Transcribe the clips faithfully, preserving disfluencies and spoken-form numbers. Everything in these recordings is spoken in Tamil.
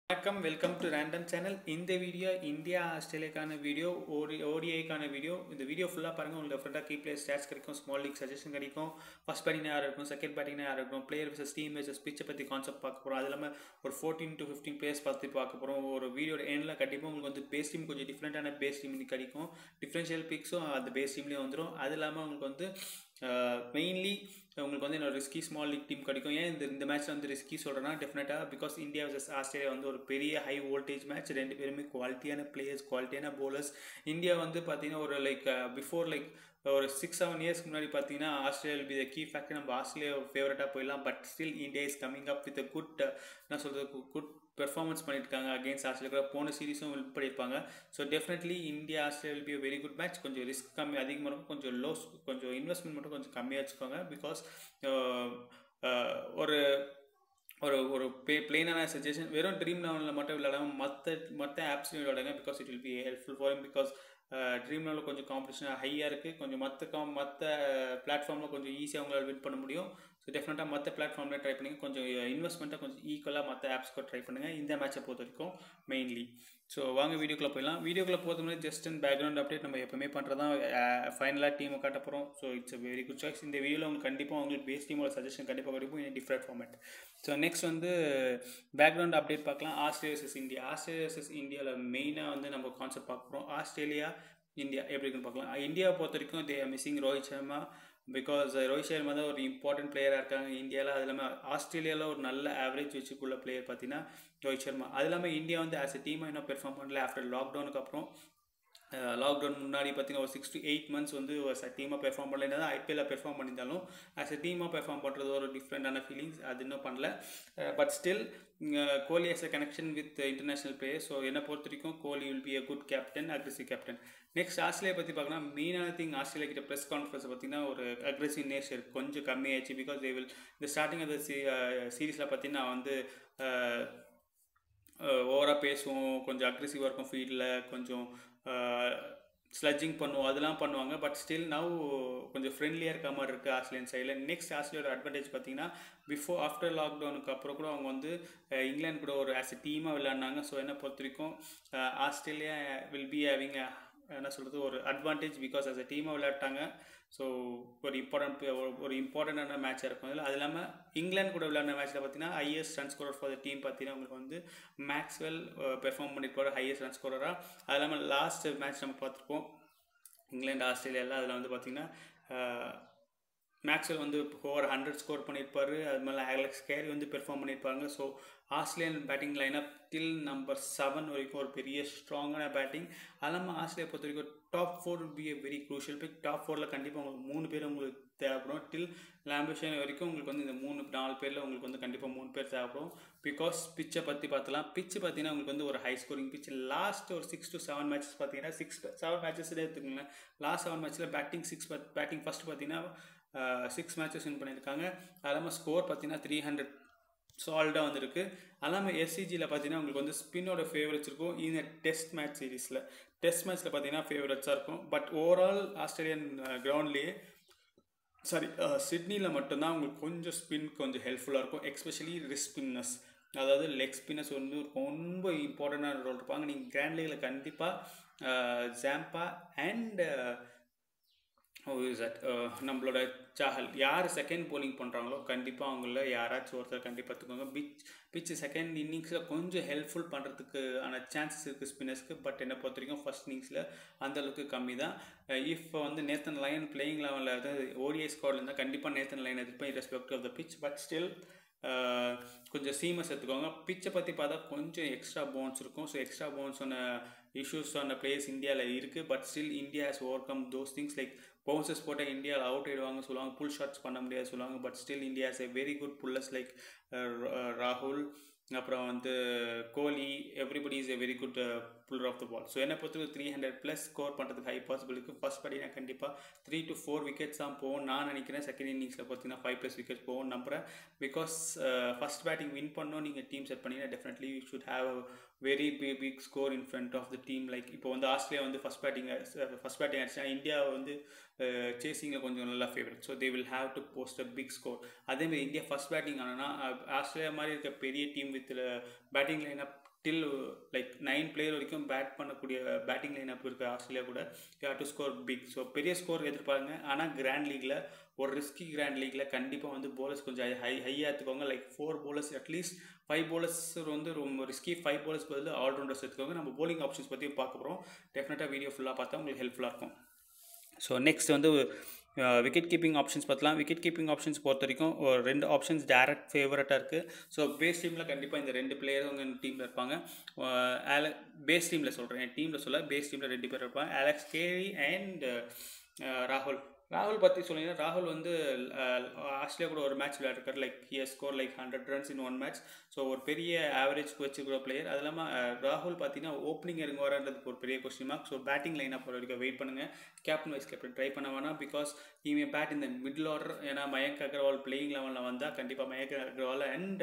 வணக்கம் வெல்கம் டு ரேண்டம் சேனல். இந்த வீடியோ இந்தியா ஆஸ்திரேலியாக்கான வீடியோ ஓடி ஓடிஐக்கான வீடியோ. இந்த வீடியோ ஃபுல்லாக பாருங்கள். உங்களுக்கு ஃப்ரெண்டாக கீ பிளேயர் ஸ்டாட்ஸ் கிடைக்கும், ஸ்மால் லீக் சஜஷன் கிடைக்கும், ஃபஸ்ட் பேட்டிங் யார் இருக்கும், செகண்ட் பேட்டிங் யார் இருக்கும், பிளேயர் விசஸ் டீம் விசஸ் பிச்சை பற்றி கான்செப்ட் பார்க்க போகிறோம். அது இல்லாமல் ஒரு ஃபோர்டீன் டு ஃபிஃப்டீன் பிளேயர்ஸ் பார்த்து பார்க்க போகிறோம். ஒரு வீடியோட எண்டில் கண்டிப்பாக உங்களுக்கு வந்து பேஸ் டீம் கொஞ்சம் டிஃப்ரெண்ட்டான பேஸ் டீம் கிடைக்கும். டிஃப்ரென்ஷியல் பிக்ஸும் அந்த பேஸ் டீம்லேயே வந்துடும். அது இல்லாமல் உங்களுக்கு வந்து மெயின்லி உங்களுக்கு வந்து என்னோட ரிஸ்கி ஸ்மால் லீக் டீம் கிடைக்கும். ஏன் இந்த இந்த மேட்ச்சில் வந்து ரிஸ்கி சொல்கிறேன்னா, டெஃபினட்டாக பிகாஸ் இந்தியா வர்சஸ் ஆஸ்திரேலியா வந்து ஒரு பெரிய ஹை வோல்டேஜ் மேட்ச். ரெண்டு பேருமே குவாலிட்டியான பிளேயர்ஸ், குவாலிட்டியான பவுலர்ஸ். இந்தியா வந்து பார்த்தீங்கன்னா ஒரு லைக் பிஃபோர் லைக் ஒரு சிக்ஸ் செவன் இயர்ஸ்க்கு முன்னாடி பார்த்தீங்கன்னா Australia be the key factor. நம்ம ஆஸ்திரேலியா ஃபேவரட்டாக போயிடலாம். But still India is coming up with a good என்ன சொல்கிறது குட் பெர்ஃபார்மன்ஸ் பண்ணியிருக்காங்க அகேன்ஸ்ட் ஆஸ்திரேலியா. போன சீரீஸும் வின் பண்ணியிருப்பாங்க. So definitely India Australia will be a very good match. கொஞ்சம் ரிஸ்க் கம்மி அதிகமாக இருக்கும், கொஞ்சம் லோஸ், கொஞ்சம் இன்வெஸ்ட்மெண்ட் மட்டும் கொஞ்சம் கம்மியாக வச்சுக்கோங்க. பிகாஸ் ஒரு ஒரு ஒரு ப்ளே பிளெயினான சஜஷன், வெறும் ட்ரீம் லெவலில் மட்டும் விளையாடாமல் மற்ற மற்ற ஆப்ஸ்லையும் விளையாடுங்க. Because it will be helpful for him. Because dream லெவலில் கொஞ்சம் காம்படிஷன் ஹையாக இருக்குது. கொஞ்சம் மற்ற காம் மற்ற பிளாட்ஃபார்மில் கொஞ்சம் ஈஸியாக அவங்களால வின் பண்ண முடியும். ஸோ டெஃபினட்டாக மற்ற பிளாட்ஃபார்மில் ட்ரை பண்ணுங்கள். கொஞ்சம் இன்வெஸ்ட்மெண்ட்டாக கொஞ்சம் ஈக்குவலாக மற்ற ஆப்ஸ்க்கு ட்ரை பண்ணுங்கள் இந்த மேட்சை பொறுத்த வரைக்கும் மெயின்லி. ஸோ வாங்க வீடியோக்குள்ளே போயிடலாம். வீடியோக்குள்ளே போகிறது முன்னாடி ஜஸ்ட் அண்ட் பேக்ரவுண்ட் அப்டேட் நம்ம எப்பவுமே பண்ணுறது தான். ஃபைனலாக டீமை காட்ட போகிறோம். So it's a very good choice. இந்த வீடியோவில் உங்களுக்கு கண்டிப்பாக உங்களுக்கு பேஸ் டீமோட சஜஷன் கண்டிப்பாக கிடைக்கும் in different format. So next வந்து பேக்ரவுண்ட் அப்டேட் பார்க்கலாம். Australia versus India. Australia versus இந்தியாவில் மெயினாக வந்து நம்ம கான்செப்ட் பார்க்க போகிறோம். ஆஸ்திரேலியா இந்தியா எப்படி இருக்குன்னு பார்க்கலாம். இந்தியாவை பொறுத்த வரைக்கும் they are missing Rohit Sharma. Because Rohit Sharma தான் ஒரு இம்பார்ட்டன்ட் பிளேயராக இருக்காங்க இந்தியாவில். அது இல்லாமல் ஆஸ்திரேலியாவில் ஒரு நல்ல ஆவரேஜ் வச்சுக்குள்ள பிளேயர் பார்த்தீங்கன்னா ரோஹித் சர்மா. அது இல்லாமல் இந்தியா வந்து ஆஸ் எ டீமாக இன்னும் பெர்ஃபார்ம் பண்ணல. ஆஃப்டர் லாக்டவுனுக்கு அப்புறம் லாக்டவுன் முன்னாடி பார்த்தீங்கன்னா ஒரு சிக்ஸ் டு எயிட் மந்த்ஸ் வந்து ஒரு டீமாக பெர்ஃபார்ம் பண்ணல. தான் ஐபிஎல்லில் பெர்ஃபார்ம் பண்ணியிருந்தாலும் ஆஸ் எ டீமாக பெர்ஃபார்ம் பண்ணுறது ஒரு டிஃப்ரெண்டான ஃபீலிங்ஸ். அது இன்னும் பண்ணல. But still Kohli has a connection with international player. So என்னை பொறுத்த வரைக்கும் Kohli will be a good captain, aggressive captain. Next Australia பற்றி பார்க்கலாம். மெயினான திங் ஆஸ்திரேலியா கிட்ட ப்ரெஸ் கான்ஃபரன்ஸ் பார்த்தீங்கன்னா ஒரு அக்ரெசிவ் நேச்சர் கொஞ்சம் கம்மியாயிடுச்சு. பிகாஸ் தே வில் இந்த ஸ்டார்டிங் ஆஃப் த சீரீஸில் பார்த்தீங்கன்னா வந்து ஓவராக பேசுவோம், கொஞ்சம் அக்ரெசிவாக இருக்கும், ஃபீல்டில் கொஞ்சம் ஸ்லட்ஜிங் பண்ணுவோம், அதெல்லாம் பண்ணுவாங்க. பட் ஸ்டில் நவ் கொஞ்சம் ஃப்ரெண்ட்லியாக இருக்க மாதிரி இருக்குது ஆஸ்திரேலியன் சைடில். நெக்ஸ்ட் ஆஸ்திரேலியோட அட்வான்டேஜ் பார்த்தீங்கன்னா பிஃபோர் ஆஃப்டர் லாக்டவுனுக்கு அப்புறம் கூட அவங்க வந்து இங்கிலாந்து கூட ஒரு ஆஸ் எ டீமாக விளையாடினாங்க. ஸோ என்ன பொறுத்த வரைக்கும் ஆஸ்திரேலியா வில் பி ஹேவிங் என்ன சொல்கிறது ஒரு அட்வான்டேஜ். பிகாஸ் ஆஸ் எ டீமாக விளையாட்டாங்க. ஸோ ஒரு இம்பார்ட்டன்ட் ஒரு இம்பார்ட்டண்டான மேட்சாக இருக்கும் அதில். அது இல்லாமல் இங்கிலாந்து கூட விளையாடின மேட்ச்சில் பார்த்தீங்கன்னா highest run scorer for the team பார்த்தீங்கன்னா உங்களுக்கு வந்து மேக்ஸ்வெல் பெர்ஃபார்ம் பண்ணிட்டு ஹையஸ்ட் ரன் ஸ்கோரராக. அது இல்லாமல் லாஸ்ட் மேட்ச் நம்ம பார்த்துருப்போம் இங்கிலாந்து ஆஸ்திரேலியாவில். அதில் வந்து பார்த்திங்கன்னா மேக்ஸ்வெல் வந்து ஓவர் ஹண்ட்ரட் ஸ்கோர் பண்ணியிருப்பார். அது மேலே அலெக்ஸ் கேரி வந்து பெர்ஃபார்ம் பண்ணியிருப்பாங்க. So Australian batting lineup till number seven வரைக்கும் ஒரு பெரிய ஸ்ட்ராங்கான பேட்டிங். அது இல்லாமல் ஆஸ்திரேலியா பொறுத்த வரைக்கும் top four will be a very crucial pick. டாப் ஃபோரில் கண்டிப்பாக உங்களுக்கு மூணு பேர் உங்களுக்கு தேவைப்படும். டில் லாம்பேஷன் வரைக்கும் உங்களுக்கு வந்து இந்த மூணு நாலு பேரில் உங்களுக்கு வந்து கண்டிப்பாக மூணு பேர் தேவைப்படும். பிகாஸ் பிச்சை பற்றி பார்த்தலாம். பிச்சு பார்த்தீங்கன்னா உங்களுக்கு வந்து ஒரு ஹை ஸ்கோரிங் பிச். லாஸ்ட் ஒரு சிக்ஸ் டு செவன் மேட்சஸ் பார்த்தீங்கன்னா சிக்ஸ் செவன் மேட்சஸ் எடுத்துக்கோங்களேன். லாஸ்ட் செவன் மேட்ச்சில் பேட்டிங் சிக்ஸ் பேட்டிங் ஃபஸ்ட் பார்த்தீங்கன்னா சிக்ஸ் மேட்சஸ் வின் பண்ணியிருக்காங்க. அது இல்லாமல் ஸ்கோர் பார்த்தீங்கன்னா த்ரீ ஹண்ட்ரட் சால்டாக வந்துருக்கு. அது இல்லாமல் எஸ்சிஜியில் பார்த்தீங்கன்னா உங்களுக்கு வந்து ஸ்பின்னோட ஃபேவரட்ஸ் இருக்கும். இந்த டெஸ்ட் மேட்ச் சீரீஸில் டெஸ்ட் மேட்ச்சில் பார்த்தீங்கன்னா ஃபேவரட்ஸாக இருக்கும். பட் ஓவரால் ஆஸ்திரேலியன் கிரவுண்ட்லேயே சாரி சிட்னியில் மட்டும்தான் உங்களுக்கு கொஞ்சம் ஸ்பின் கொஞ்சம் ஹெல்ப்ஃபுல்லாக இருக்கும். எஸ்பெஷலி ரிஸ்க் ஸ்பின்னர்ஸ், அதாவது லெக் ஸ்பின்னர்ஸ் வந்து ரொம்ப இம்பார்ட்டண்டான ரோல் இருப்பாங்க. நீங்கள் கிராண்ட் லீகில் கண்டிப்பாக ஜாம்பா அண்ட் தட் நம்மளோட சாஹல் யார் செகண்ட் போலிங் பண்ணுறாங்களோ கண்டிப்பாக அவங்கள யாராச்சும் ஒருத்தர் கண்டிப்பாக பார்த்துக்கோங்க. பிச் பிச்சு செகண்ட் இன்னிங்ஸில் கொஞ்சம் ஹெல்ப்ஃபுல் பண்ணுறதுக்கு ஆன சான்சஸ் இருக்குது ஸ்பின்னர்ஸ்க்கு. பட் என்னை பொறுத்த வரைக்கும் ஃபஸ்ட் இன்னிங்ஸில் அந்தளவுக்கு கம்மி தான். இஃப் வந்து நேத்தன் லைன் பிளேயிங் லெவலில் அதாவது ஓடிஐ ஸ்குவாடில் இருந்தால் கண்டிப்பாக நேத்தன் லைன் எதிர்ப்பேன் respect of the pitch. But still கொஞ்சம் சீமஸ் எடுத்துக்கோங்க. பிச்சை பற்றி பார்த்தா கொஞ்சம் எக்ஸ்ட்ரா பவுன்ஸ் இருக்கும். ஸோ எக்ஸ்ட்ரா பவுன்ஸான இஷ்யூஸ் ஆன பிளேயர்ஸ் இந்தியாவில் இருக்குது. But still India has overcome those things. Like bounces போட்டால் இந்தியாவில் அவுட் ஆகிடுவாங்க சொல்லுவாங்க, புல் ஷாட்ஸ் பண்ண முடியாது சொல்லுவாங்க. But still India has a very good pullers like ராகுல், அப்புறம் வந்து Kohli, everybody is a very good puller of the ball. So என்னை பொறுத்தவரைக்கும் த்ரீ ஹண்ட்ரட் ப்ளஸ் ஸ்கோர் பண்ணுறதுக்கு ஹை பாசிபிள் இருக்குது. ஃபஸ்ட் பார்த்தீங்கன்னா கண்டிப்பாக த்ரீ டு ஃபோர் விக்கெட்ஸ் தான் போகும் நான் நினைக்கிறேன். செகண்ட் இன்னிங்ஸில் பார்த்தீங்கன்னா ஃபைவ் ப்ளஸ் விக்கெட்ஸ் போகும் நம்புகிறேன். பிகாஸ் ஃபஸ்ட் பேட்டிங் வின் பண்ணோம் நீங்கள் டீம் செட் பண்ணிங்கன்னா definitely you should have very big big score in front of the team. Like இப்போ வந்து ஆஸ்திரேலியா வந்து ஃபஸ்ட் பேட்டிங் ஃபஸ்ட் பேட்டிங் ஆச்சுன்னா இந்தியா வந்து சேசிங்கில் கொஞ்சம் நல்லா favourite. So they will have to post a big score. அதேமாதிரி இந்தியா ஃபஸ்ட் பேட்டிங் ஆனால் ஆஸ்திரேலியா மாதிரி இருக்க பெரிய team with batting lineup till like nine player வரைக்கும் பேட் பண்ணக்கூடிய பேட்டிங் லைன் அப் இருக்குது ஆஸ்திரேலியா கூட. You have to score big. So பெரிய ஸ்கோர் எதிர்பாருங்க. ஆனால் கிராண்ட் லீக்கில் ஒரு ரிஸ்கி கிராண்ட் லீக்கில் கண்டிப்பாக வந்து போலர்ஸ் கொஞ்சம் ஹை ஹையாக எடுத்துக்கோங்க. Like four bowlers at least five bowlers வந்து ரொம்ப ரிஸ்கி. ஃபைவ் போலர்ஸ் பதில் ஆல்ரவுண்டர்ஸ் எடுத்துக்கோங்க. நம்ம போலிங் ஆப்ஷன்ஸ் பற்றி பார்க்க போகிறோம். டெஃபினட்டாக வீடியோ ஃபுல்லாக பார்த்தா உங்களுக்கு ஹெல்ப்ஃபுல்லாக இருக்கும். ஸோ நெக்ஸ்ட் வந்து விக்கெட் கீப்பிங் ஆப்ஷன்ஸ் பார்க்கலாம். விக்கெட் கீப்பிங் ஆப்ஷன்ஸ் பொறுத்த வரைக்கும் ஒரு ரெண்டு ஆப்ஷன்ஸ் டேரக்ட் ஃபேவரட்டாக இருக்குது. ஸோ பேஸ் டீமில் கண்டிப்பாக இந்த ரெண்டு பிளேயரும் உங்கள் டீமில் இருப்பாங்க. ஆல பேஸ் டீமில் சொல்கிறேன், என் டீமில் சொல்ல பேஸ் டீமில் ரெண்டு பேர் இருப்பாங்க, அலெக்ஸ் கேரி அண்ட் ராகுல். ராகுல் பற்றி சொன்னீங்கன்னா ராகுல் வந்து ஆஸ்திரேலியா கூட ஒரு மேட்ச் விளையாடுறாரு. Like he has score like hundred runs in one match. So ஒரு பெரிய ஆவரேஜ் வச்சுக்கிற பிளேயர். அது இல்லாமல் ராகுல் பார்த்தீங்கன்னா ஓப்பனிங் இறங்க வரன்றதுக்கு ஒரு பெரிய கொஸ்டின் மார்க். ஸோ பேட்டிங் லைனாக போகிற வரைக்கும் வெயிட் பண்ணுங்கள். கேப்டன் வைஸ் கேப்டன் ட்ரை பண்ண வேணாம். Because he may bat in the middle order. ஏன்னா மயங்க் அகர்வால் பிளேயிங் லெவலில் வந்தால் கண்டிப்பாக மயங்க் அகர்வால் அண்ட்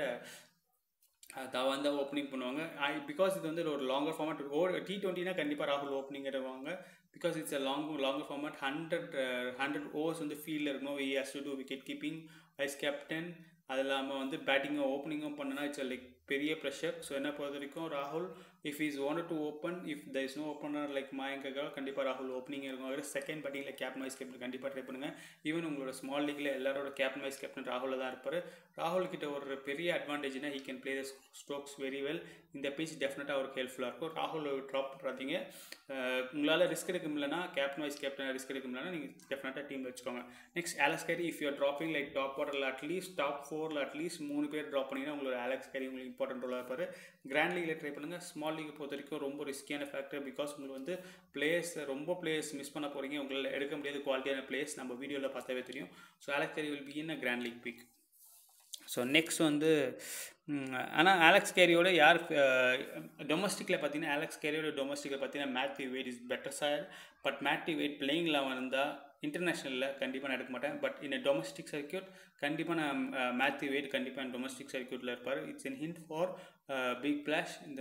தவான் தான் ஓப்பனிங் பண்ணுவாங்க. ஐ பிகாஸ் இது வந்து ஒரு லாங்கர் ஃபார்மேட். ஓ டி டுவெண்ட்டினா கண்டிப்பாக ராகுல் ஓப்பனிங் எடுவாங்க. Because it's a long longer format. Hundred hundred overs வந்து ஃபீல்டில் இருக்கணும். We has to do wicket keeping, vice captain. அது இல்லாமல் வந்து பேட்டிங்கும் ஓப்பனிங்கும் பண்ணனா இட்ஸ் லைக் பெரிய ப்ரெஷர். ஸோ என்ன பொறுத்த வரைக்கும் ராகுல் if is wanted to open, if the is no opener like Mayank Agarwal, கண்டிப்பாக ராகுல் ஓப்பனிங் இருக்கும். செகண்ட் பேட்டிங்கில் கேப்டன் வைஸ் கேப்டன் கண்டிப்பாக ட்ரை பண்ணுங்கள். ஈவன் உங்களோட ஸ்மால் லீக்கில் எல்லாரோட கேப்டன் வைஸ் கேப்டன் ராகுலில் தான் இருப்பார். ராகுல் கிட்ட ஒரு பெரிய அட்வான்டேஜ்னா he can play the strokes very well. இந்த பீச் டெஃபினட்டாக அவருக்கு ஹெல்ப்ஃபுல்லாக இருக்கும். ராகுல் ட்ராப் பண்ணுறாதீங்க. உங்களால் ரிஸ்க் எடுக்க முடியலன்னா கேப்டன் வைஸ் கேப்டன் ரிஸ்க் எடுக்க முடியலன்னா நீங்கள் டெஃபினட்டாக டீமில் வச்சுக்கோங்க. Next Alex Carey. If you're dropping like top ஆர்டரில் அட்லீஸ்ட் டாப் ஃபோரில் அட்லீஸ்ட் மூணு பேர் ட்ராப் பண்ணிங்கன்னா உங்களோட அலெக்ஸ் கேரி உங்களுக்கு இம்பார்ட்டன்ட் ரோலாக இருப்பார். கிராண்ட் லீகில் ட்ரை பண்ணுங்கள். ஸ்மால் லீக் பொறுத்த வரைக்கும் ரொம்ப ரிஸ்கியான ஃபேக்டர். பிகாஸ் உங்களுக்கு வந்து பிளேயர்ஸ் ரொம்ப பிளேயர்ஸ் மிஸ் பண்ண போகிறீங்க. உங்களால் எடுக்க முடியாத குவாலிட்டியான பிளேயர்ஸ் நம்ம வீடியோவில் பார்த்தாவே தெரியும். So Alex Carey will be in a grand league pick. So next வந்து ஆனால் அலெக்ஸ் கேரியோட யார் டொமஸ்டிக்கில் பார்த்தீங்கன்னா அலெக்ஸ் கேரியோட டொமஸ்டிக்கில் பார்த்தீங்கன்னா Matthew Wade is better sir. But Matthew Wade playing eleven இருந்தால் இன்டர்நேஷ்னலில் கண்டிப்பாக நான் எடுக்க மாட்டேன். பட் இந்த டொமஸ்டிக் சர்க்கியூட் கண்டிப்பாக நான் மேத்யூ வேட் கண்டிப்பாக டொமஸ்டிக் சர்க்கியூட்டில் இருப்பார். It's an hint for Big Bash இந்த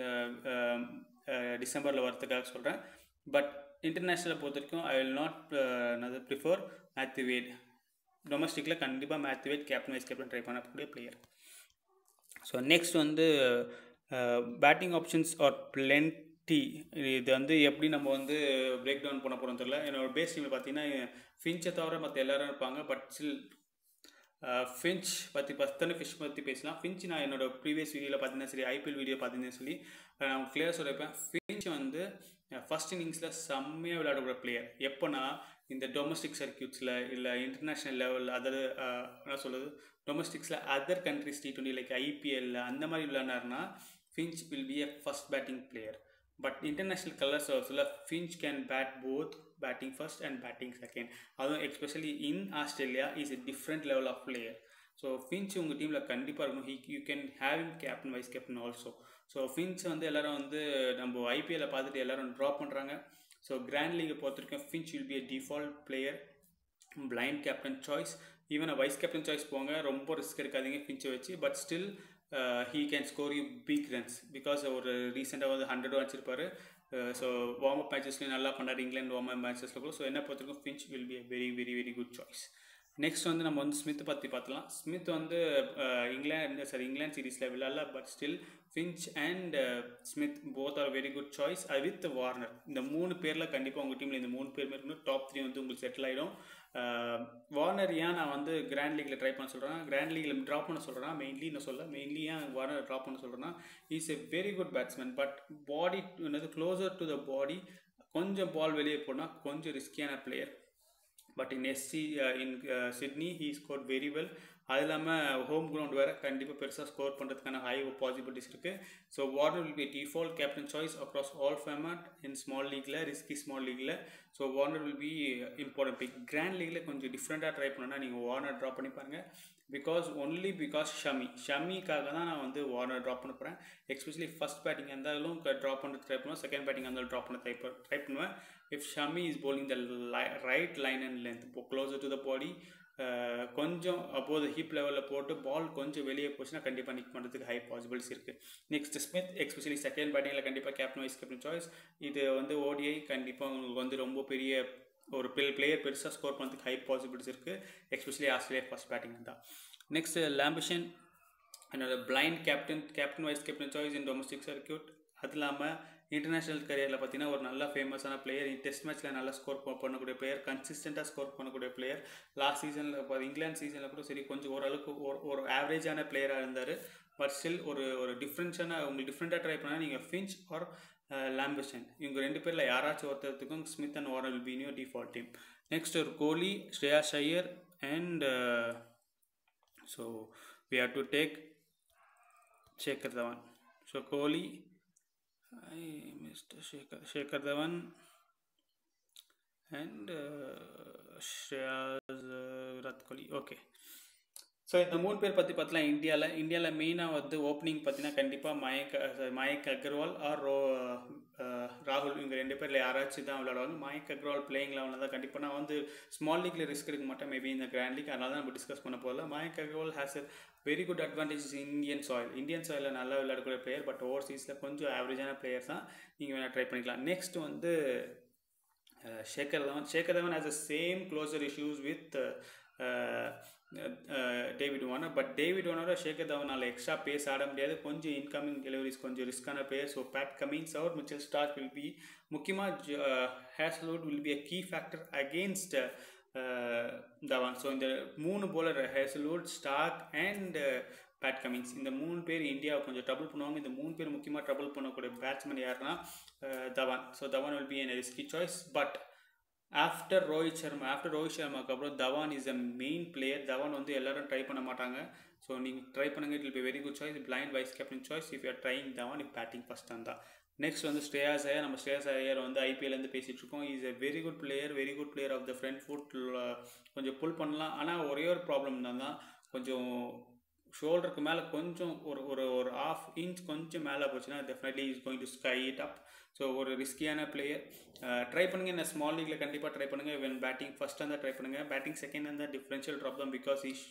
டிசம்பரில் வரதுக்காக சொல்கிறேன். பட் இன்டர்நேஷ்னலை பொறுத்த வரைக்கும் ஐ வில் நாட் நான் ப்ரிஃபர் மேத்யூ வேட். டொமஸ்டிக்கில் கண்டிப்பாக Matthew Wade captain vice captain try பண்ணக்கூடிய பிளேயர். ஸோ நெக்ஸ்ட் வந்து பேட்டிங் ஆப்ஷன்ஸ் ஆர் பிளென்டி. இது வந்து எப்படி நம்ம வந்து பிரேக் டவுன் பண்ண போகிறோம் தெரியல. என்னோட பேஸ் டீமில் பார்த்தீங்கன்னா ஃபின்ச்சை தவிர மற்ற எல்லோரும் இருப்பாங்க. பட் ஸ்டில் ஃபின்ச் பற்றி பத்தனை ஃபிஷ் பற்றி பேசலாம். ஃபின்ச் நான் என்னோட ப்ரீவியஸ் வீடியோவில் பார்த்தீங்கன்னா சரி, ஐபிஎல் வீடியோ பார்த்தீங்கன்னு சொல்லி நான் கிளியர் சொல்லியிருப்பேன். ஃபின்ச் வந்து ஃபஸ்ட் இன்னிங்ஸில் செம்மையாக விளையாடக்கூடிய பிளேயர். எப்போனா இந்த டொமஸ்டிக் சர்க்கியூட்ஸில் இல்லை இன்டர்நேஷ்னல் லெவல் அதர் என்ன சொல்கிறது டொமஸ்டிக்ஸில் other countries T twenty like ஐபிஎல்ல அந்த மாதிரி விளையாடினார்னா Finch will be a first batting player. But international colours ஆல்சோல Finch can bat both batting first and batting second. அதுவும் especially in Australia is a different level of player. So Finch உங்கள் டீமில் கண்டிப்பாக இருக்கணும். He you can have him captain vice captain also. So Finch வந்து எல்லோரும் வந்து நம்ம ஐபிஎல்லை பார்த்துட்டு எல்லோரும் ட்ராப் பண்ணுறாங்க. ஸோ கிராண்ட் லீகை பொறுத்த வரைக்கும் Finch will be a default player, blind captain choice. Even vice captain choice போங்க, ரொம்ப ரிஸ்க் எடுக்காதீங்க ஃபின்ச்சை வச்சு. But still he can score you big runs. Because ஒரு ரீசெண்டாக வந்து ஹண்ட்ரட் வச்சிருப்பாரு. ஸோ வார்ம் அப் மேட்சஸ்லேயும் நல்லா பண்ணார் இங்கிலாந்து வார்ம் அப் மேட்சஸில் கூட. ஸோ என்ன பொறுத்த வரைக்கும் Finch will be a very very very good choice. Next வந்து நம்ம வந்து ஸ்மித் பற்றி பார்த்துலாம். ஸ்மித் வந்து இங்கிலாந்து சாரி இங்கிலாந்து சீரீஸில் விளையாடல. But still Finch and Smith both are very good choice. அது வித் வார்னர். இந்த மூணு பேரில் கண்டிப்பாக உங்கள் டீமில் இந்த மூணு பேர் இருக்கணும். டாப் த்ரீ வந்து உங்களுக்கு செட்டில் ஆகிடும். வார்னர் ஏன் நான் வந்து கிராண்ட் லீக்கில் ட்ரை பண்ண சொல்கிறேன், கிராண்ட் லீக்கில் ட்ராப் பண்ண சொல்கிறேன்னா மெயின்லி நான் சொல்ல மெயின்லி ஏன் வார்னர் ட்ராப் பண்ண சொல்கிறேன்னா is a very good batsman. But body என்னது க்ளோசர் டு த பாடி, கொஞ்சம் பால் வெளியே போனால் கொஞ்சம் ரிஸ்கியான player. But in SC in Sydney he score very well. அது இல்லாமல் ஹோம் கிரவுண்ட் வேறு கண்டிப்பாக பெருசாக ஸ்கோர் பண்ணுறதுக்கான ஹை பாசிபிலிட்டிஸ் இருக்குது. So Warner will be default captain choice across all format in small லீக்கில், ரிஸ்கி ஸ்மால் லீக்கில். So Warner will be important pick. Grand லீக்கில் கொஞ்சம் டிஃப்ரெண்ட்டாக ட்ரை பண்ணணும்னா நீங்கள் வார்னர் ட்ராப் பண்ணி பாருங்கள். பிகாஸ் ஒன்லி பிகாஸ் ஷமி ஷமிக்காக தான் நான் வந்து வார்னர் ட்ராப் பண்ண போகிறேன். எஸ்பெஷலி ஃபஸ்ட் பேட்டிங் இருந்தாலும் ட்ராப் பண்ண ட்ரை பண்ணுவேன், செகண்ட் பேட்டிங் இருந்தாலும் ட்ராப் பண்ண ட்ரை ட்ரை பண்ணுவேன். If Shami is bowling the right line and length இப்போ க்ளோசர் டு த பாடி, கொஞ்சம் அப்போது ஹிப் லெவலில் போட்டு பால் கொஞ்சம் வெளியே போச்சுன்னா கண்டிப்பாக நிக் பண்ணுறதுக்கு ஹை பாசிபிலிட்டிஸ் இருக்குது. நெக்ஸ்ட் ஸ்மித் எஸ்பெஷலி செகண்ட் பேட்டிங்கில் கண்டிப்பாக கேப்டன் வைஸ் கேப்டன் சாய்ஸ். இது வந்து ஓடிஐ கண்டிப்பாக உங்களுக்கு வந்து ரொம்ப பெரிய ஒரு பிளே பிளேயர் பெருசாக ஸ்கோர் பண்ணுறதுக்கு ஹை பாசிபிலிட்டிஸ் இருக்குது. எஸ்பெஷலி ஆஸ்திரேலியா ஃபஸ்ட் பேட்டிங் தான். நெக்ஸ்ட் லாம்பிஷன், another blind captain captain vice captain choice in domestic circuit. அது இல்லாமல் இன்டர்நேஷ்னல் கரியரில் பார்த்தீங்கன்னா ஒரு நல்ல ஃபேமஸான பிளேயர், டெஸ்ட் மேட்ச்சில் நல்லா ஸ்கோர் பண்ணக்கூடிய பிளேயர், கன்சிஸ்டண்ட்டாக ஸ்கோர் பண்ணக்கூடிய பிளேயர். லாஸ்ட் சீசனில் இப்போ இங்கிலாந்து சீசனில் கூட சரி கொஞ்சம் ஓரளவுக்கு ஒரு ஒரு ஆவரேஜான பிளேயராக இருந்தார். பட் ஸ்டில் ஒரு ஒரு டிஃப்ரென்ஸான உங்களுக்கு டிஃப்ரெண்ட்டாக ட்ரை பண்ணால் நீங்கள் ஃபின்ச் ஆர் லாம்பர்சன் இவங்க ரெண்டு பேரில் யாராச்சும் ஒருத்தருக்கும் Smith and Warner will be new default team. Next ஒரு Kohli, Shreyas Iyer and so we have to take Shekhar Dhawan. So Kohli, I missed Shekhar, Shekhar Dhawan and uh, Shreyas uh, Virat Kohli. Okay. So இந்த மூணு பேர் பற்றி பார்த்தலாம். இந்தியாவில் இந்தியாவில் மெயினாக வந்து ஓப்பனிங் பார்த்தீங்கன்னா கண்டிப்பாக மயக் மயக் அகர்வால் ஆர் ரோ ராகுல் இவங்க ரெண்டு பேரில் யாராச்சும் தான் விளையாடுவாங்க. மயக் அகர்வால் பிளேயிங் லெவலில் தான் கண்டிப்பாக நான் வந்து ஸ்மால் லீக்கில் ரிஸ்க் எடுக்க மாட்டேன், மேபி இந்த கிராண்ட் லீக், அதனால தான் நம்ம டிஸ்கஸ் பண்ண போகல. Mayank Agarwal has a very good advantage Indian soil. Indian சாயிலில் நல்லா விளையாடக்கூடிய பிளேயர், பட் ஓவர்சீஸில் கொஞ்சம் ஆவரேஜான பிளேயர் தான், நீங்கள் வேணால் ட்ரை பண்ணிக்கலாம். நெக்ஸ்ட் வந்து Shekhar Dhawan. Shekhar Dhawan has the same closer issues with David Warner. But David வார்னரோட ஷேகர் தவானால் எக்ஸ்ட்ரா பேஸ் ஆட முடியாது, கொஞ்சம் இன்கமிங் டெலிவரிஸ் கொஞ்சம் ரிஸ்கான player. So Pat Cummins out, Mitchell Starc will be முக்கியமாக Hazlewood will be a key factor against Dhawan. So இந்த மூணு bowler Hazlewood, Starc and Pat Cummins இந்த மூணு பேர் இந்தியாவை கொஞ்சம் ட்ரபிள் பண்ணுவாங்க. இந்த மூணு பேர் முக்கியமாக ட்ரபிள் பண்ணக்கூடிய பேட்ஸ்மேன் யாருன்னா Dhawan. So Dhawan will be an risky choice. But after Rohit Sharma after Rohit சர்மாவுக்கு அப்புறம் Dhawan is a main player. Dhawan வந்து எல்லாரும் ட்ரை பண்ண மாட்டாங்க. ஸோ நீங்கள் ட்ரை பண்ணுங்க, it will be very good choice, blind vice captain choice if you are trying Dhawan if batting first இருந்தால். நெக்ஸ்ட் வந்து ஸ்ரேயாஸ் ஐயர். நம்ம ஸ்ரேயாஸ் ஐயர் வந்து ஐபிஎல்லேருந்து பேசிகிட்டு இருக்கோம். Is a very good player, very good player of the front foot, கொஞ்சம் புல் பண்ணலாம். ஆனால் ஒரே ஒரு ப்ராப்ளம் தான் தான் கொஞ்சம் ஷோல்டருக்கு மேலே கொஞ்சம் ஒரு ஒரு ஒரு ஆஃப் இன்ச் கொஞ்சம் மேலே போச்சுன்னா definitely is going to sky it up. So ஒரு ரிஸ்கியான பிளேயர். ட்ரை பண்ணுங்கள், இந்த ஸ்மால் லீக்கில் கண்டிப்பாக ட்ரை பண்ணுங்கள். வென் பேட்டிங் ஃபஸ்ட் இருந்தால் ட்ரை பண்ணுங்கள், பேட்டிங் செகண்ட் இருந்தால் டிஃப்ரென்ஷியல் ட்ராப் தான். பிகாஸ் இஷ்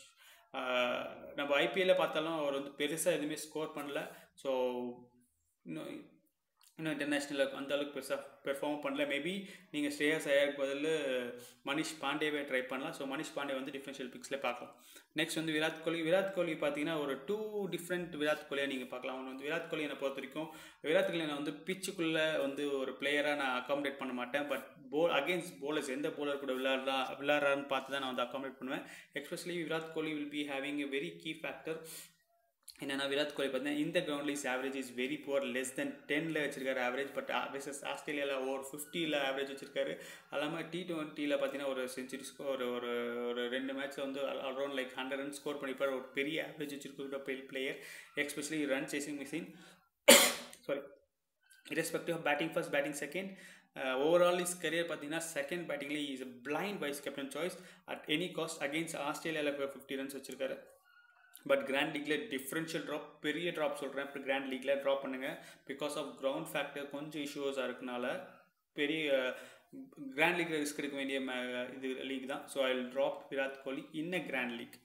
நம்ம ஐபிஎல்ல பார்த்தாலும் அவர் வந்து பெருசாக எதுவுமே ஸ்கோர் பண்ணல. ஸோ இன்னும் இன்னும் இன்டர்நேஷ்னலில் அந்த அளவுக்கு பெருசாக பெர்ஃபார்ம் பண்ணல. மேபி நீங்கள் ஸ்ரேயாஸ் ஐயருக்கு பதில் மனிஷ் பாண்டேவே ட்ரை பண்ணலாம். ஸோ மனிஷ் பாண்டே வந்து டிஃப்ரென்ஷியல் பிக்ஸில் பார்க்கலாம். நெக்ஸ்ட் வந்து விராட் கோலி. விராட் கோலி பார்த்தீங்கன்னா ஒரு டூ டிஃப்ரெண்ட் விராட் கோலியாக நீங்கள் பார்க்கலாம். ஒன்று வந்து விராட் கோலி என்னை பொறுத்த வரைக்கும் விராட் கோலி நான் வந்து பிச்சுக்குள்ளே வந்து ஒரு பிளேயராக நான் அக்காமடேட் பண்ண மாட்டேன். பட் போல் அகேன்ஸ்ட் போலர்ஸ் எந்த போலர் கூட விளையாடுறா விளையாடுறான்னு பார்த்து தான் நான் வந்து அக்காமடேட் பண்ணுவேன். Especially Virat Kohli will be having a very key factor. என்னென்னா விராட் கோலி பார்த்தீங்கன்னா இந்த கிரவுண்டில் is average is very poor, less than டென்னில் வச்சிருக்காரு ஆவரேஜ். பட் வெர்சஸ் ஆஸ்திரேலியாவில் ஓவர் ஃபிஃப்டியில் ஆவரேஜ் வச்சிருக்காரு. அது இல்லாமல் டி டுவெண்ட்டியில் பார்த்தீங்கன்னா ஒரு செஞ்சுரி ஸ்கோர் ஒரு ஒரு ரெண்டு மேட்ச்சில் வந்து around like hundred run score பண்ணிப்பார். ஒரு பெரிய ஆவரேஜ் வச்சிருக்கிற player, especially run chasing machine. Sorry, irrespective of batting first, batting second. Overall is career பார்த்தீங்கன்னா செகண்ட் பேட்டிங்லேயே is blind vice captain choice at any cost. Against ஆஸ்திரேலியாவில் ஃபிஃப்டி ரன்ஸ் வச்சிருக்காரு. பட் கிராண்ட் லீக்ல டிஃப்ரென்ஷியல் ட்ராப், பெரிய ட்ராப் சொல்கிறேன். இப்போ கிராண்ட் லீக்ல ட்ராப் பண்ணுங்கள். பிகாஸ் ஆஃப் கிரவுண்ட் ஃபேக்டர் கொஞ்சம் இஷ்யூஸாக இருக்கனால பெரிய கிராண்ட் லீக்ல ரிஸ்க் எடுக்க வேண்டிய இது லீக் தான். So I will drop Virat Kohli in a grand league.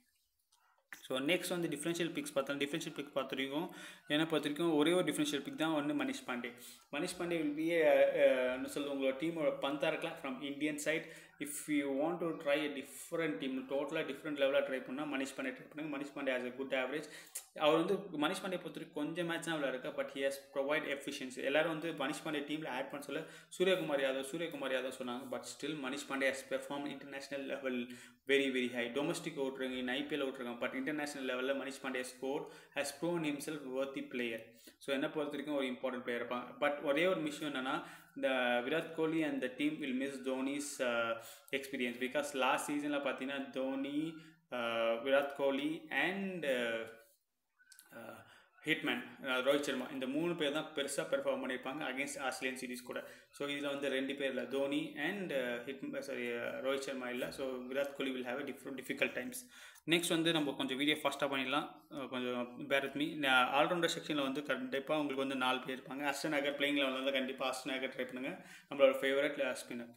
So next வந்து டிஃப்ரென்ஷியல் பிக்ஸ் பார்த்தோம். டிஃப்ரென்ஷியல் பிக் பார்த்துருக்கோம். என்னை பொறுத்த வரைக்கும் ஒரே ஒரு டிஃப்ரென்ஷியல் பிக் தான் ஒன்று மனிஷ் பாண்டே. மனிஷ் பாண்டே வில் பி என்ன சொல்லுவோம் உங்களோட டீமோட பந்தாக இருக்கலாம் from Indian side. If you want to try a different team, டோட்டலாக டிஃப்ரெண்ட் லெவலாக ட்ரை பண்ணால் மனிஷ் பாண்டே ட்ரை பண்ணுங்கள். Manish Pandey has a good average. அவர் வந்து மனிஷ் பாண்டே பொறுத்த வரைக்கும் கொஞ்சம் மேட்ச் தான் விளையாடுக்கா, but he has provide efficiency. எல்லாரும் வந்து மனிஷ் பாண்டே டீமில் ஆட் பண்ண சொல்ல சூரியகுமார் யாதவ் சூரியகுமார் யாதவ் சொன்னாங்க. But still Manish Pandey has perform international level very very high. Domestic ஓட்டுருங்க, இன் ஐபிஎல் ஓட்டுருக்காங்க. பட் இன்டர்நேஷனல் லெவலில் Manish Pandey score has proven himself worthy player. So என்ன பொறுத்த வரைக்கும் ஒரு இம்பார்ட்டன்ட் பிளேயர் இருப்பாங்க. பட் ஒரே ஒரு விஷயம் என்னன்னா, இந்த Virat Kohli and the team will miss Dhoni's experience. Because last season பார்த்தீங்கன்னா தோனி, விராட் கோலி அண்ட் ஹிட்மேன் ரோஹித் சர்மா இந்த மூணு பேர் தான் பெருசாக பெர்ஃபார்ம் பண்ணியிருப்பாங்க அகேன்ஸ்ட் ஆஸ்திரேலியன் சீரிஸ் கூட. ஸோ இதில் வந்து ரெண்டு பேர் இல்லை, Dhoni and hit sorry Rohit Sharma இல்லை. So Virat Kohli will have a different difficult times. Next வந்து நம்ம கொஞ்சம் வீடியோ ஃபாஸ்ட்டாக பண்ணிடலாம், கொஞ்சம் பேர் வித் மீ. ஆல்ரவுண்டர் செக்ஷனில் வந்து கண்டிப்பாக உங்களுக்கு வந்து நாலு பேர் இருப்பாங்க. அஸ்டன் அகர் பிளேயிங் லெவலில் வந்து கண்டிப்பாக அஸ்டன் அகர் ட்ரை பண்ணுங்கள், நம்மளோட ஃபேவரட் ஸ்பின்னர்.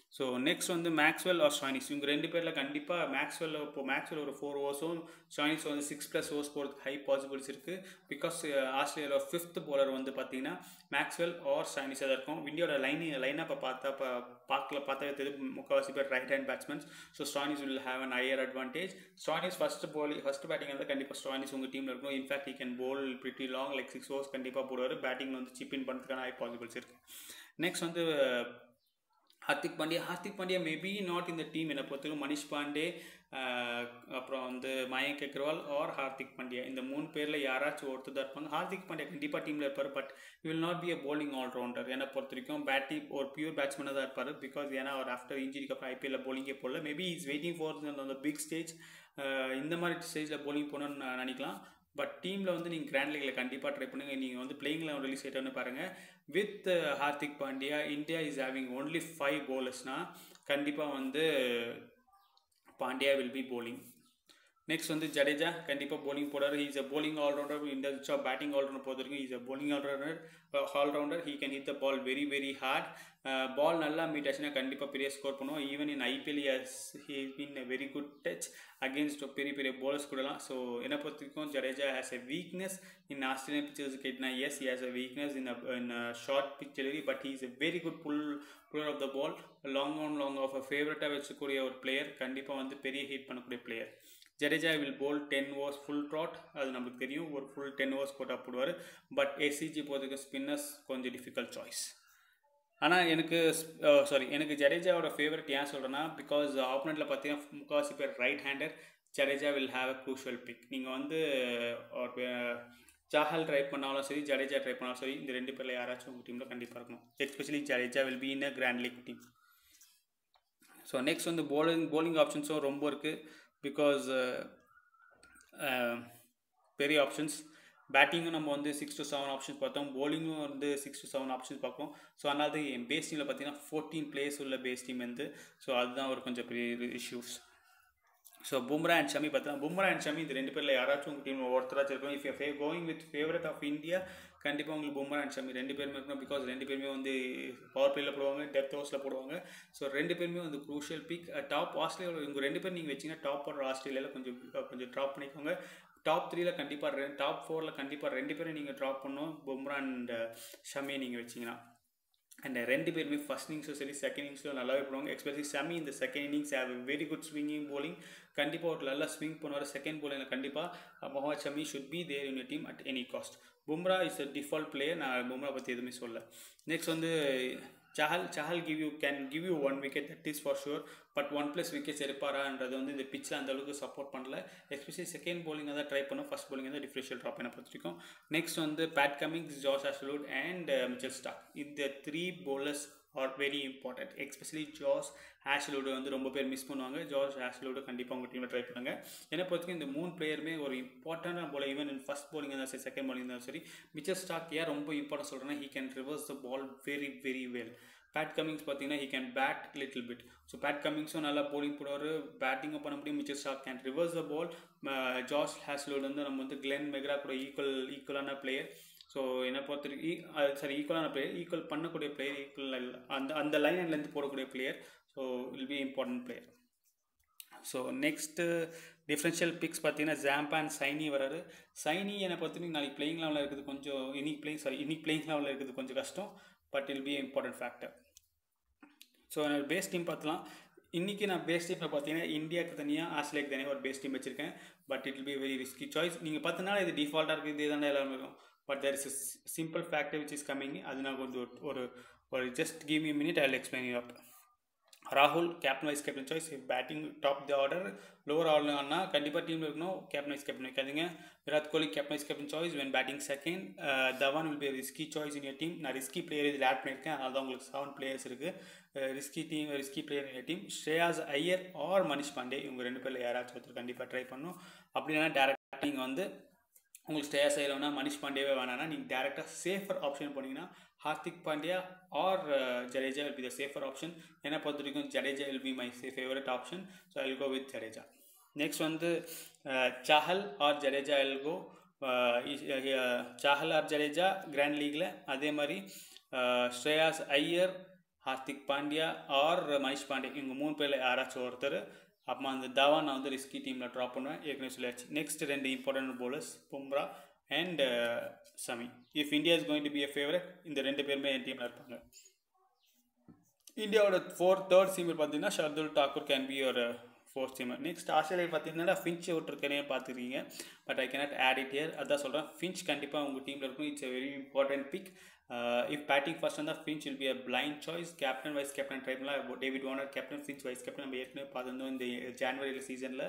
ஸோ நெக்ஸ்ட் வந்து மேக்ஸ்வெல் ஆர் ஸ்டாய்னிஸ் இவங்க ரெண்டு பேரில் கண்டிப்பாக மேக்ஸ்வெல் இப்போ மேக்ஸ்வெல் ஒரு ஃபோர் ஓவர்ஸும் ஸ்டாய்னிஸ் வந்து சிக்ஸ் ப்ளஸ் ஓவர்ஸ் போகிறதுக்கு ஹை பாசிபிலிட்டிஸ் இருக்குது. பிகாஸ் ஆஸ்திரேலியாவோட ஃபிஃப்த் பவுலர் வந்து பார்த்தீங்கன்னா மேக்ஸ்வெல் ஆர் ஸ்டாய்னிஸாக தான் இருக்கும். இந்தியாவோட லைன் லைனப்பை பார்த்தா இப்போ பார்க்கல பார்த்தா தெரியுது முக்கால்வாசி பேர் right hand batsmen. So Stoinis will have an higher advantage. Stoinis first ball first batting வந்து கண்டிப்பாக ஸ்டாய்னிஸ் உங்கள் டீமில் இருக்கும். In fact he can bowl pretty long like six overs கண்டிப்பாக போடுவார். பேட்டிங்கில் வந்து சிப் இன் பண்ணுறதுக்கான ஹை பாசிபிலிட்டிஸ் இருக்குது. நெக்ஸ்ட் வந்து ஹார்திக் பாண்டியா. ஹார்திக் பாண்டியா மேபி நாட் இந்த டீம் என்னை பொறுத்தவரைக்கும் மனிஷ் பாண்டே அப்புறம் வந்து மயங்க் அக்ரவால் ஆர் ஹார்திக் பாண்டியா இந்த மூணு பேரில் யாராச்சும் ஒருத்தர் தான் இருப்பாங்க. ஹார்திக் பாண்டியா கண்டிப்பாக டீமில் இருப்பார். But you will not be a bowling allrounder. என்னை பொறுத்த வரைக்கும் பேட்டிங் ஒரு பியூர் பேட்ஸ்மேனாக தான் இருப்பார். பிகாஸ் ஏன்னா அவர் ஆஃப்டர் இன்ஜுரிக்கு அப்புறம் ஐபிஎல்ல bowling போடல. மேபி இஸ் வெயிட்டிங் ஃபார் அந்த பிக் ஸ்டேஜ். இந்த மாதிரி ஸ்டேஜில் bowling போகணுன்னு நான் நினைக்கலாம். பட் டீமில் வந்து நீங்கள் கிராண்ட் லீக்ல கண்டிப்பாக ட்ரை பண்ணுங்கள். நீங்கள் வந்து பிளேயிங்கில் ரிலீஸ் ஆகிட்டோன்னு பாருங்கள். With Hardik Pandya India is having only five bowlersனால் கண்டிப்பாக வந்து Pandya will be bowling. Next வந்து ஜடேஜா கண்டிப்பாக bowling போடாரு. Is a bowling allrounder. இந்த பேட்டிங் ஆல்ரவுண்டர் பொறுத்த வரைக்கும் is a bowling allrounder allrounder he can hit the ball very very hard. Ball நல்லா மீட் ஆச்சுன்னா கண்டிப்பாக பெரிய ஸ்கோர் பண்ணுவோம். Even in IPL he been a very good touch against பெரிய பெரிய bowlers கூடலாம். ஸோ என்னை பொறுத்த வரைக்கும் Jadeja has a weakness in Australian pitchers கேட்டினா yes he has a weakness in in short pitch delivery. But he is a very good pull puller of the ball. Long on long off a ஃபேவரட்டாக வச்சுக்கூடிய ஒரு பிளேயர். கண்டிப்பாக வந்து பெரிய ஹிட் பண்ணக்கூடிய player. Jadeja will bowl ten overs full ட்ராட். அது நம்மளுக்கு தெரியும். ஒரு ஃபுல் டென் ஓவர்ஸ் போட்டால் போடுவார். பட் எஸ்சிஜி போகிறதுக்கு ஸ்பின்னர்ஸ் கொஞ்சம் டிஃபிகல்ட் சாய்ஸ். ஆனால் எனக்கு சாரி எனக்கு ஜடேஜாவோட ஃபேவரட் ஏன் சொல்கிறேன்னா பிகாஸ் ஆப்போனண்ட்டில் பார்த்தீங்கன்னா முக்கால்வாசி பேர் right hander. Jadeja will have a crucial pick. நீங்கள் வந்து சாஹல் ட்ரை பண்ணாலும் சரி ஜடேஜா ட்ரை பண்ணாலும் சரி இந்த ரெண்டு பேரில் யாராச்சும் உங்கள் டீமில் கண்டிப்பாக இருக்கணும். Especially Jadeja will be in a grand league team. So next வந்து bowling bowling ஆப்ஷன்ஸும் ரொம்ப இருக்குது. பிகாஸ் பெரிய ஆப்ஷன்ஸ். பேட்டிங்கும் நம்ம வந்து சிக்ஸ் டு செவன் ஆப்ஷன்ஸ் பார்த்தோம். bowlingகும் வந்து சிக்ஸ் டு செவன் ஆப்ஷன்ஸ் பார்ப்போம். ஸோ அதனால என் பேஸ் டீமில் பார்த்தீங்கன்னா ஃபோர்டீன் பிளேயர்ஸ் உள்ள பேஸ் டீம் வந்து. ஸோ அதுதான் ஒரு கொஞ்சம் பெரிய issues. So Bumrah and Shami பார்த்தா பும்ரா அண்ட் ஷமி இந்த ரெண்டு பேரில் யாராச்சும் உங்கள் டீம் ஒருத்தராச்சும் இருக்கும். இஃப் யூ ஃபே going with favourite of India கண்டிப்பாக உங்களுக்கு பும்ரா அண்ட் ஷமி ரெண்டு பேருமே இருக்கணும். பிகாஸ் ரெண்டு பேருமே வந்து பவர் பிளேயில் போடுவாங்க, டெப்த் ஓவர்ஸில் போடுவாங்க. ஸோ ரெண்டு பேருமே வந்து க்ரூஷியல் பிக். டாப் ஆஸ்திரேலியாவில் இவங்க ரெண்டு பேர் நீங்கள் வச்சிங்கன்னா டாப் ஆர்டர் ஆஸ்திரேலியாவில் கொஞ்சம் கொஞ்சம் ட்ராப் பண்ணிக்கோங்க. டாப் த்ரீல கண்டிப்பாக ரெ டாப் ஃபோரில் கண்டிப்பாக ரெண்டு பேரும் நீங்கள் ட்ராப் பண்ணணும். பும்ரா அண்ட் ஷமியை நீங்கள் வச்சிங்கன்னா. அண்ட் ரெண்டு பேருமே ஃபஸ்ட் இன்னிங்ஸும் சரி செகண்ட் இன்னிங்ஸும் நல்லாவே போடுவாங்க. எஸ்பெஷலி ஷமி இந்த second innings have very good swinging bowling. கண்டிப்பாக ஒரு நல்லா ஸ்விங் பண்ணுவார். செகண்ட் bowling கண்டிப்பாக Mohammed Shami should be there in your team at any cost. Bumrah is a default player. நான் பும்ரா பற்றி எதுவுமே சொல்ல. நெக்ஸ்ட் வந்து Chahal Chahal give you can give you one wicket that is for sure. But one plus wickets எடுப்பாரான்றது வந்து இந்த பிச்சில் அந்த அளவுக்கு சப்போர்ட் பண்ணல. எஸ்பெஷலி செகண்ட் bowling தான் ட்ரை பண்ணோம். ஃபஸ்ட் bowling தான் டிஃப்ரென்ஷியல் ட்ராப் என்ன பொறுத்திருக்கும். நெக்ஸ்ட் வந்து Pat Cummins, Josh Hazlewood and Mitchell Starc. இந்த three bowlers are very important. Especially Josh Hazlewood வந்து ரொம்ப பேர் மிஸ் பண்ணுவாங்க. ஜாஷ் ஹேஸ்லவுட் கண்டிப்பாக உங்கள் டீமில் ட்ரை பண்ணுங்க. என்னை பொறுத்தவரைக்கும் இந்த மூணு பிளேயருமே ஒரு இம்பார்ட்டன்டான bowler. Even in first bowling இருந்தாலும் சரி செகண்ட் bowling இருந்தாலும் சரி. மிச்சல் ஸ்டார்க் ஏன் ரொம்ப இம்பார்ட்டன்ட் சொல்கிறேன்னா he can reverse the ball very very well. Pat Cummins பார்த்தீங்கன்னா he can bat little bit. So Pat கமிங்ஸும் நல்லா bowling போடுவார், பேட்டிங்கும் பண்ண முடியும். Mitchell Starc can reverse the ball. Josh Hazlewood வந்து நம்ம வந்து கிளென் மெக்ரா கூட ஈக்குவல் ஈக்குவலான பிளேயர். ஸோ என்னை பொறுத்தவரைக்கும் சரி ஈக்குவலான பிளேயர், ஈக்குவல் பண்ணக்கூடிய பிளேயர், ஈக்குவல் அந்த அந்த லைன் அண்ட்லேருந்து போடக்கூடிய player. So will be important player. So next differential fix பார்த்தீங்கன்னா ஜாம்பா அண்ட் சைனி வராரு. சைனி என்னை பொறுத்தவரைக்கும் நாளைக்கு பிளேயிங் லெவலில் இருக்குது கொஞ்சம் இன்னைக்கு பிளேயிங் சாரி இன்னைக்கு பிளேயிங் லெவலில் இருக்குது கொஞ்சம் கஷ்டம். But he'll be important factor. So என்னோட பேஸ் டீம் பார்த்தலாம். இன்றைக்கி நான் பேஸ் டீமில் பார்த்தீங்கன்னா இந்தியாவுக்கு தனியாக ஆஸ்திரேலியாவுக்கு தனியாக ஒரு பேஸ் டீம் வச்சுருக்கேன். But it will be very risky choice. நீங்கள் பார்த்தீங்கன்னா இது டிஃபால்ட்டாக இருக்குது, இதே தானே எல்லாமே இருக்கும். But there is a simple factor which is coming. அது நான் கொஞ்சம் ஒரு ஒரு just give me minute I will explain you up. ராகுல் captain vice captain choice. Batting top the order lower ஆர்டர்னா கண்டிப்பாக டீமில் இருக்கணும். கேப்டன் வைஸ் கேப்டன் வைக்காதீங்க. Virat Kohli captain vice captain choice when batting second. Dhawan will be risky choice in your team. நான் ரிஸ்கி பிளேயர் இதில் ஆட் பண்ணியிருக்கேன். அதனால தான் உங்களுக்கு செவன் பிளேயர்ஸ் இருக்குது risky team risky player in team. Shreyas Iyer or Manish Pandey இவங்க ரெண்டு பேரில் யாராச்சும் ஒருத்தர் கண்டிப்பாக ட்ரை பண்ணணும். அப்படின்னா டேரக்டாக நீங்கள் வந்து உங்களுக்கு ஸ்டேயாஸ் ஐயர்னா மனிஷ் பாண்டேவே வேணான்னா நீங்கள் டேரெக்டாக சேஃபர் ஆப்ஷன் போனீங்கன்னா Hardik Pandya or Jadeja will be the safer option. என்னை பொறுத்த வரைக்கும் Jadeja will be my favourite option. So I will go with Jadeja. Next வந்து Chahal or Jadeja I will go. Chahal or Jadeja grand லீக்கில். அதே மாதிரி ஸ்ரேயாஸ் ஐயர் ஹார்திக் பாண்டியா ஆர் மனிஷ் பாண்டே, இவங்க மூணு பேரில் யாராச்சும் ஒருத்தர். அப்புறமா அந்த தவான் நான் வந்து ரிஸ்கி டீமில் ட்ராப் பண்ணுவேன், ஏற்கனவே சொல்லியாச்சு. நெக்ஸ்ட் ரெண்டு important bowlers Bumrah and Shami. If India is going to be a favourite, இந்த ரெண்டு பேருமே என் டீமில் இருப்பாங்க. இந்தியாவோட ஃபோர்த் தேர்ட் சீமர் பார்த்தீங்கன்னா ஷர்துல் தாக்கூர் கேன் பி ஒரு ஃபோர்த் சீமர். நெக்ஸ்ட் ஆஸ்திரேலியா பார்த்தீங்கன்னா ஃபின்ச் விட்டுருக்கனே பார்த்துருக்கீங்க, but I cannot add it here. அதான் சொல்கிறேன், ஃபின்ச் கண்டிப்பாக உங்கள் டீமில் இருக்கும். It's a very important pick. If batting first வந்தால் Finch will be a blind choice. Captain vice captain try பண்ணலாம். David Warner captain, Finch vice captain. நம்ம ஏற்கனவே பார்த்துருந்தோம் இந்த ஜான்வரி சீசனில்.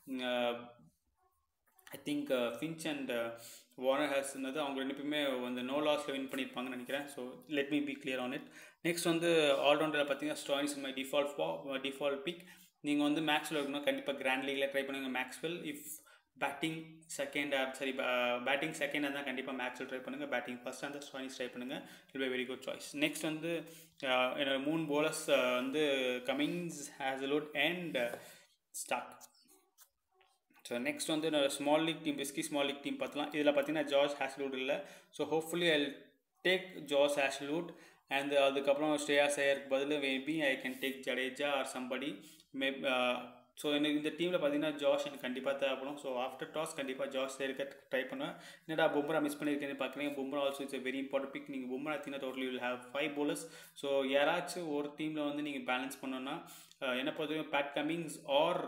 I think Finch and Warner has இருந்தது, அவங்க ரெண்டு பேருமே வந்து நோ லாஸில் வின் பண்ணியிருப்பாங்கன்னு நினைக்கிறேன். So let me be clear on it. Next வந்து ஆல்ரவுண்டரில் பார்த்தீங்கன்னா Stoinis my default default pick. நீங்கள் வந்து மேக்ஸ்வெல் இருக்கணும், கண்டிப்பாக கிராண்ட் லீக்ல ட்ரை பண்ணுங்க மேக்ஸ்வெல். இஃப் பேட்டிங் செகண்ட் சரி பேட்டிங் செகண்ட் இருந்தால் கண்டிப்பாக மேக்ஸ்வெல் ட்ரை பண்ணுங்கள். பேட்டிங் ஃபர்ஸ்ட் அந்த ஸ்டாயினிஸ் ட்ரை பண்ணுங்கள். It be very good choice. Next வந்து என்னோட மூணு bowlers வந்து Cummins, Hazlewood and Starc. So next வந்து என்னோட small league team, risky small league team பார்த்துலாம். இதில் பார்த்தீங்கன்னா ஜார்ஜ் ஹேசல்வுட் இல்லை. So hopefully I take George Hazlewood. And அதுக்கப்புறம் ஸ்ரேயாஸ் ஐயருக்கு பதில் maybe I can take Jadeja or somebody may. So எனக்கு இந்த டீமில் பார்த்தீங்கன்னா ஜார்ஜ் எனக்கு கண்டிப்பாக தேவைப்படும். ஸோ ஆஃப்டர் டாஸ் கண்டிப்பாக ஜார்ஜ் இருக்க ட்ரை பண்ணுவேன். என்னடா பும்ரா மிஸ் பண்ணியிருக்கேன்னு பார்க்குறீங்க, Bumrah also it's a very important pick. நீங்கள் பும்ரா பார்த்தீங்கன்னா totally will have five bowlers. So யாராச்சும் ஒரு டீமில் வந்து நீங்கள் பேலன்ஸ் பண்ணோன்னா என்ன பொறுத்தவரைக்கும் Pat Cummins or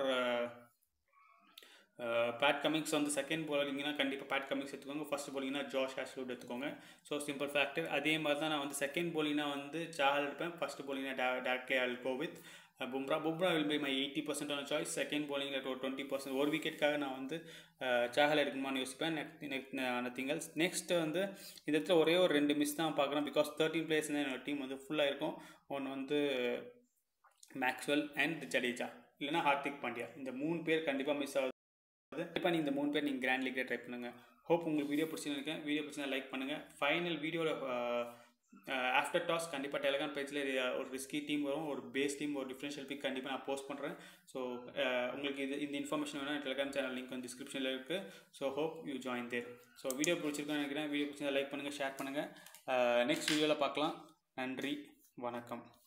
Pat Cummins வந்து செகண்ட் போலிங்கன்னா கண்டிப்பாக பேட் கமிங்ஸ் எடுத்துக்கோங்க. ஃபர்ஸ்ட் போலிங்கன்னா ஜார்ஜ் ஹேசல்வுட் எடுத்துக்கோங்க. So simple factor. அதே மாதிரி தான் நான் வந்து செகண்ட் போலிங்கன்னா வந்து சாஹல் எடுப்பேன், ஃபர்ஸ்ட் போலிங்கன்னா directly I will go with Bumrah. Bumrah will be my eighty percent ஆன சாய்ஸ். செகண்ட் போலிங்கில் ஒரு டுவெண்ட்டி பர்சன்ட் ஒரு விக்கெட்டுக்காக நான் வந்து சாஹல் எடுக்கணுமான்னு யோசிப்பேன். Next next nothing else. Next வந்து இந்த இடத்துல ஒரே ஒரு ரெண்டு மிஸ் தான் பார்க்குறேன், பிகாஸ் தேர்ட்டின் பிளேயர்ஸ் தான் என்னோட டீம் வந்து ஃபுல்லாக இருக்கும். ஒன்று வந்து மேக்ஸ்வெல் அண்ட் ஜடேஜா, இல்லைனா ஹார்திக் பாண்டியா. இந்த மூணு பேர் கண்டிப்பாக மிஸ் ஆகுது. கண்டிப்பாக நீங்கள் இந்த மூணு பேர் நீங்கள் கிராண்ட் லீக்ல ட்ரை பண்ணுங்கள். ஹோப் உங்களுக்கு வீடியோ பிடிச்சின்னு இருக்கேன். வீடியோ பிடிச்சா லைக் பண்ணுங்கள். ஃபைனல் வீடியோவில் ஆஃப்டர் டாஸ் கண்டிப்பாக டெலிகிராம் பேஜில் ஒரு ரிஸ்கி டீம் வரும், ஒரு பேஸ் டீம், ஒரு டிஃப்ரென்ஷியல் பிக் கண்டிப்பாக நான் போஸ்ட் பண்ணுறேன். ஸோ உங்களுக்கு இது இந்த இன்ஃபர்மேஷன் வேணால் டெலிகிராம் சேனல் லிங்க் வந்து டிஸ்கிரிப்ஷனில் இருக்குது. So hope you join there. So video பிடிச்சிருக்கேன்னு நினைக்கிறேன். வீடியோ பிடிச்சா லைக் பண்ணுங்கள், ஷேர் பண்ணுங்கள். நெக்ஸ்ட் வீடியோவில் பார்க்கலாம். நன்றி, வணக்கம்.